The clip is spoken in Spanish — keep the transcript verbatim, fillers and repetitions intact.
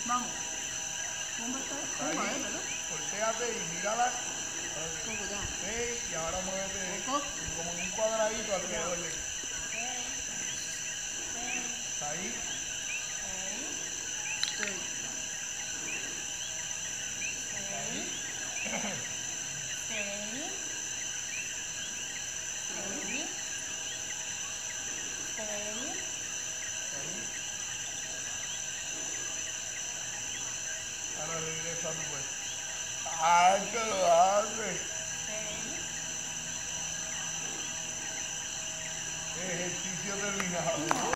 Vamos. ¿Cómo está? ¿Cómo Ahí, es, verdad? volteate y mírala. Con cuidado. Sí, y ahora muévete Poco. como en un cuadradito alrededor de. Seis. Seis. Ahí. Seis. Ahí. Seis. Seis. Seis. Ahí. Ahora regresa tu pues. ¡Ay, que lo hace! Seis. Ejercicio terminado.